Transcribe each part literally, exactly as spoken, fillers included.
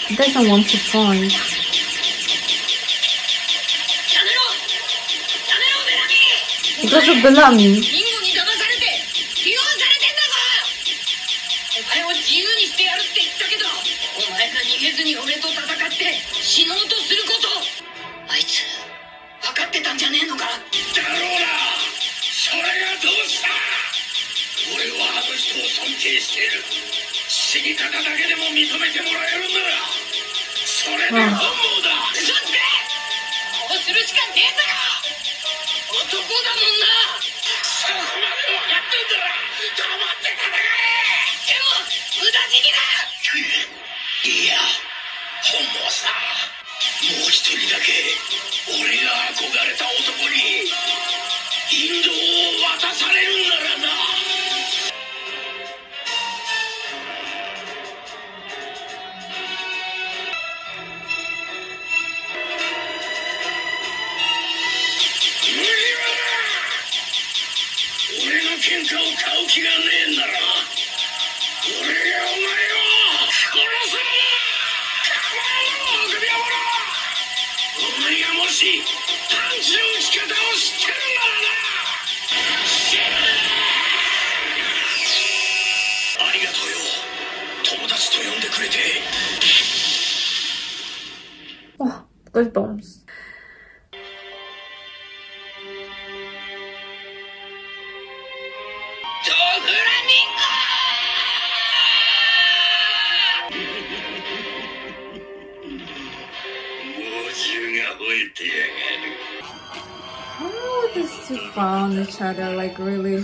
He doesn't want to fight. Because of Bellamy. 死に方だけでも認めてもらえるんならそれで本望だ。嘘つけ。こうするしかねえだろ。男だもんな。そこまで分かってんだら黙って戦え。でも無駄死にだ。いや本望さ。もう一人だけ俺が憧れた男に引導を渡されるんならな。喧嘩を買う気がねえんなら俺がお前を殺すんだ。構わんの首はお前がもしパンチの打ち方を知ってるんならな。死ぬ。ありがとうよ友達と呼んでくれて。 Oh, goosebumps. How these two found each other, like really?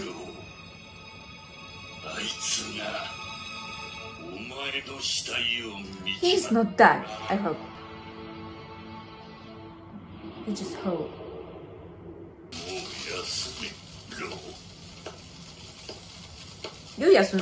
He's not dead, I hope. I just hope. You Yasumi.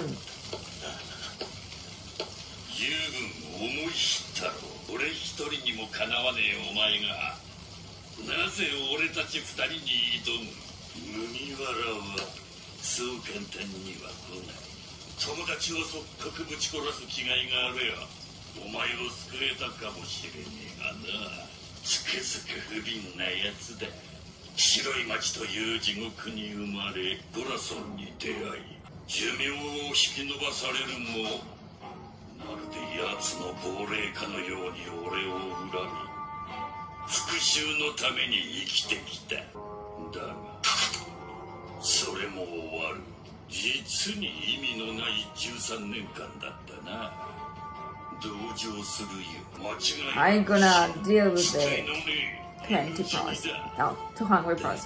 俺一人にもかなわねえお前がなぜ俺たち二人に挑む。麦わらはそう簡単には来ない。友達を即刻ぶち殺す気概があればお前を救えたかもしれねえがな。つくづく不憫なやつだ。白い町という地獄に生まれドラソンに出会い寿命を引き延ばされるもまるで奴の亡霊かのように俺を恨み復讐のために生きてきた。だがそれも終わる。実に意味のないじゅうさんねんかんだったな。同情するよ。間違い I'm gonna deal with the twenty percent. No, two hundred percent.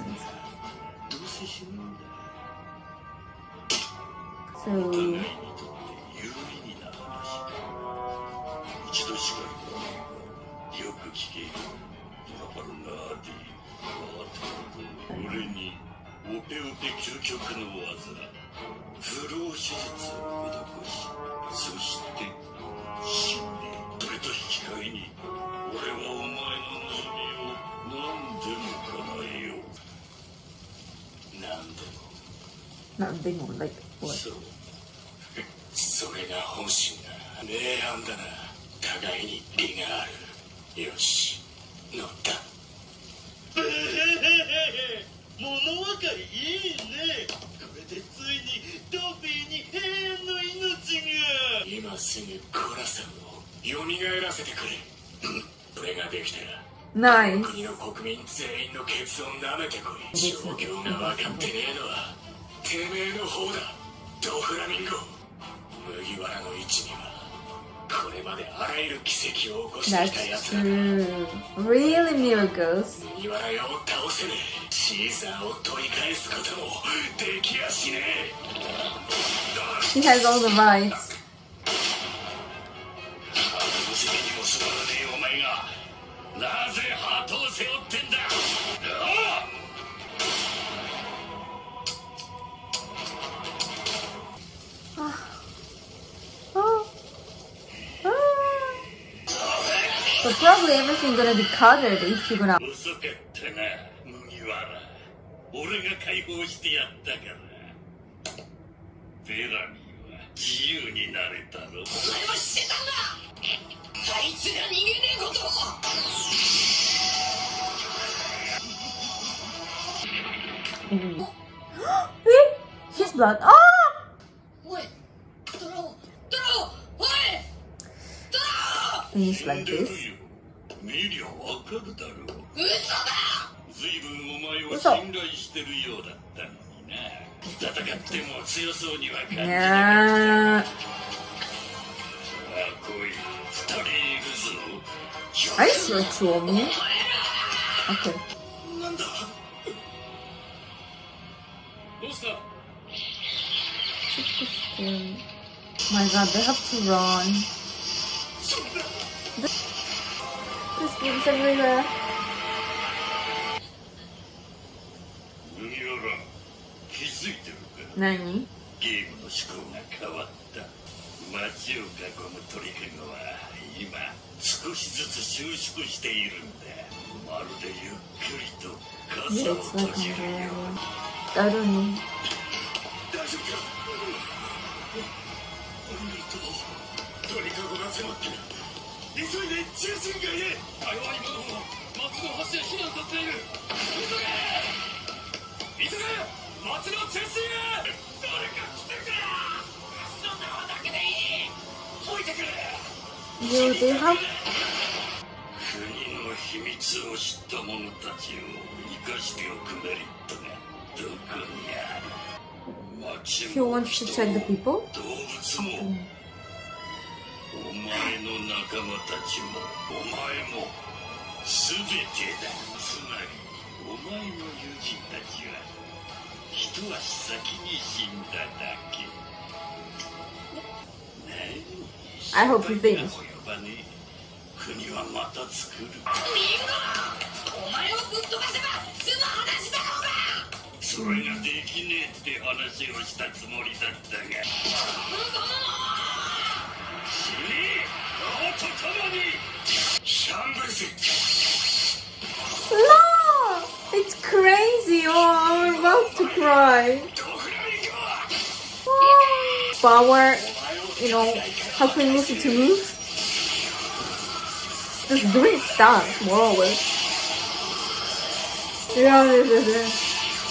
So 一度しか言わねえがよく聞けよ。パパルナーディ俺にオペオペ究極の技不老手術を施しそして死んでそれと引き換えに俺はお前の望みを何でも叶えよう。何でも何でも like what? そうそれが本心だ。明暗だな。互いに利がある。よし乗った。物分かりいいね。これでついにドビーに永遠の命が。今すぐコラさんを蘇らせてくれ。それができたら Nice. 国の国民全員のケツを舐めてこい。状況が分かってねえのはてめえの方だドフラミンゴ。麦わらの位置にはこれまであらゆる奇跡を起こしてきたやつだ。 True. Really miracles. 麦わらがを倒せねえ。シーザーを取り返すこともできやしねえ。 He has all the rights. ハートの責任もすまらねえお前がなぜハートを背負ってんだ。 But probably everything gonna be covered if you're gonna. 遅かったな麦わら。俺が解放してやったからベラミーは自由になれたろ。お前もしてたんだ。あいつ Mm. His blood. Ah! Finish like this. ずいぶんお前を信頼してるようだったのにな。戦っても強そうには感じなかった。さあ来い、二人いるぞ。 Are you sure two of me? Okay. なんだ。どうした？ My God, they have to run. This game's everywhere. 気づいてるか？ 何？ ゲームの思考が変わった。街を囲む鳥かごは今少しずつ収縮しているんだ。まるでゆっくりと傘を閉じるように。 I don't know. 大丈夫か？鳥かごが迫ってる。急いで中心街へ。弱い者を街の端へ避難させている。急げ！急げ！街の中心へ！誰か来てくれ！足の縄だけでいい！解いてくれ！ You do have? 国の秘密を知った者たちを生かしておくメリットがどこにある？ He wants to check the people? 動物も、お前の仲間たちも、お前も、すべてだ。つまり、お前の友人たちは、一足先に死んだだけ。 I hope you finish. 国はまた作る。みんな、お前をぶっ飛ばせば済む話だろうが。それができねえって話をしたつもりだったが。死ね、顔と共に。三部節。 No! It's crazy! Oh, I'm about to cry. Power, you know, how can you to move? Just doing stuff, moreover. Yeah, this is it.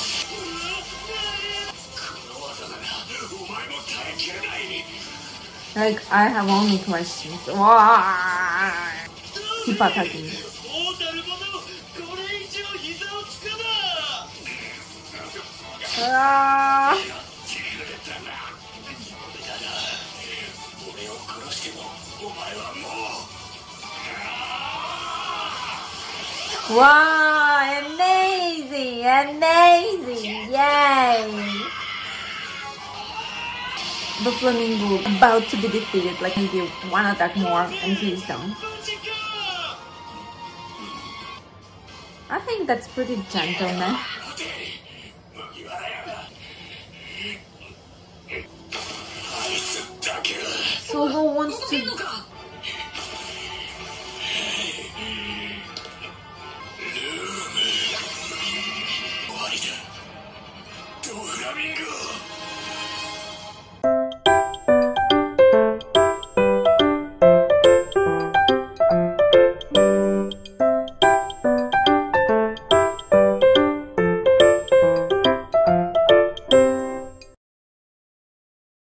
Like, I have only questions. Keep attacking me. Ah. Wow, amazing, amazing, yay! The flamingo about to be defeated, like maybe one attack more and he's down. I think that's pretty gentle, man. So who wants to